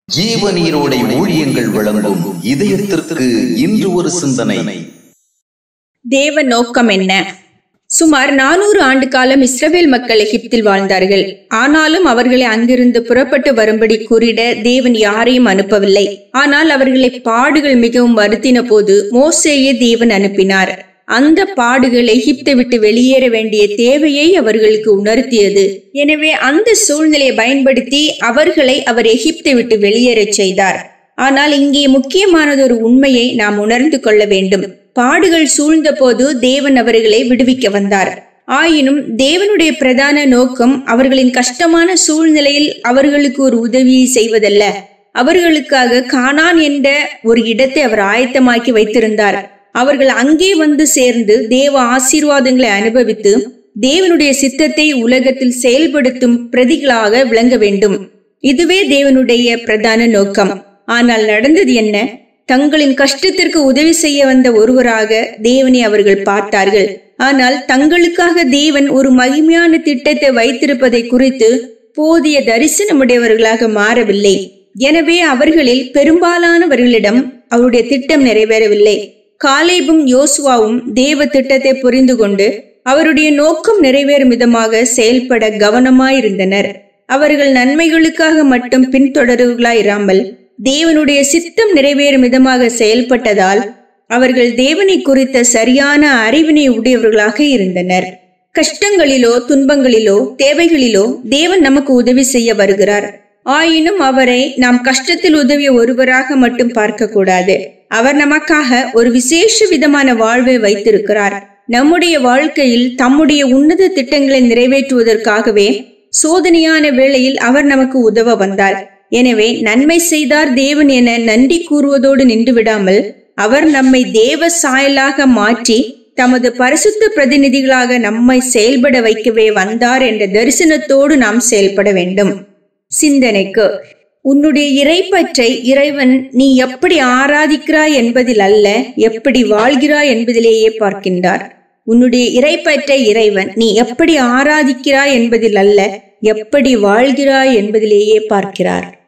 ஜீவநீரோடை ஊழியங்கள் வழங்கும் இதயத்திற்கு இன்று ஒரு சிந்தனை. தேவ நோக்கம் என்ன? சுமார் 400 ஆண்டு காலம் இஸ்ரவேல் மக்கள் எகிப்தில் வாழ்ந்தார்கள். ஆனாலும் அவர்களை அங்கிருந்து புறப்பட்டு வரும்படி கூறிட தேவன் யாரையும் அனுப்பவில்லை. ஆனால் அவர்களை பாடுகள் மிகவும் வருத்தின போது மோசேயை தேவன் அனுப்பினார். அந்த பாடுகள் எகிப்தை விட்டு வெளியேற வேண்டிய தேவையை அவர்களுக்கு உணர்த்தியது. எனவே அந்த சூழ்நிலையை பயன்படுத்தி அவர்களை அவர் எகிப்தை விட்டு வெளியேறச் செய்தார். ஆனால் இங்கே முக்கியமானதொரு உண்மையை நாம் உணர்ந்து கொள்ள வேண்டும். பாடுகள் சூழ்ந்த போது தேவன் அவர்களை விடுவிக்க வந்தார். ஆயினும் தேவனுடைய பிரதான நோக்கம் அவர்களின் கஷ்டமான சூழ்நிலையில் அவர்களுக்கு ஒரு உதவியை செய்வதல்ல. அவர்களுக்காக கானான் என்ற ஒரு இடத்தை அவர் ஆயத்தமாக்கி வைத்திருந்தார். அவர்கள் அங்கே வந்து சேர்ந்து தேவ ஆசீர்வாதங்களை அனுபவித்து தேவனுடைய சித்தத்தை உலகத்தில் செயல்படுத்தும் பிரதிகளாக விளங்க வேண்டும். இதுவே தேவனுடைய பிரதான நோக்கம். ஆனால் நடந்தது என்ன? தங்களின் கஷ்டத்திற்கு உதவி செய்ய வந்த ஒருவராக தேவனை அவர்கள் பார்த்தார்கள். ஆனால் தங்களுக்காக தேவன் ஒரு மகிமையான திட்டத்தை வைத்திருப்பதை குறித்து போதிய தரிசனமுடையவர்களாக மாறவில்லை. எனவே அவர்களில் பெரும்பாலானவர்களிடம் அவருடைய திட்டம் நிறைவேறவில்லை. காலேபும் யோசுவாவும் தேவ திட்டத்தை புரிந்து கொண்டு அவருடைய நோக்கம் நிறைவேறும் விதமாக செயல்பட கவனமாயிருந்தனர். அவர்கள் நன்மைகளுக்காக மட்டும் பின்தொடர்வர்களாயிராமல் தேவனுடைய சித்தம் நிறைவேறும் விதமாக செயல்பட்டதால் அவர்கள் தேவனை குறித்த சரியான அறிவினை உடையவர்களாக இருந்தனர். கஷ்டங்களிலோ துன்பங்களிலோ தேவைகளிலோ தேவன் நமக்கு உதவி செய்ய வருகிறார். ஆயினும் அவரை நாம் கஷ்டத்தில் உதவிய ஒருவராக மட்டும் பார்க்க கூடாது. அவர் நமக்காக ஒரு விசேஷ விதமான வாழ்வை வைத்திருக்கிறார். நம்முடைய வாழ்க்கையில் தம்முடைய உன்னத திட்டங்களை நிறைவேற்றுவதற்காகவே சோதனையான வேளையில் அவர் நமக்கு உதவ வந்தார். எனவே நன்மை செய்தார் தேவன் என நன்றி கூறுவதோடு நின்று விடாமல் அவர் நம்மை தேவ சாயலாக மாற்றி தமது பரிசுத்த பிரதிநிதிகளாக நம்மை செயல்பட வைக்கவே வந்தார் என்ற தரிசனத்தோடு நாம் செயல்பட வேண்டும். சிந்தனைக்கு, உன்னுடைய இறைப்பற்றை இறைவன் நீ எப்படி ஆராதிக்கிறாய் என்பதில் அல்ல, எப்படி வாழ்கிறாய் என்பதிலேயே பார்க்கின்றார். உன்னுடைய இறைப்பற்றை இறைவன் நீ எப்படி ஆராதிக்கிறாய் என்பதில் அல்ல, எப்படி வாழ்கிறாய் என்பதிலேயே பார்க்கிறார்.